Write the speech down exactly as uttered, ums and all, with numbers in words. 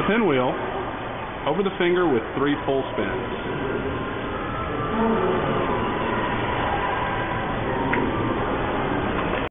pinwheel over the finger with three full spins.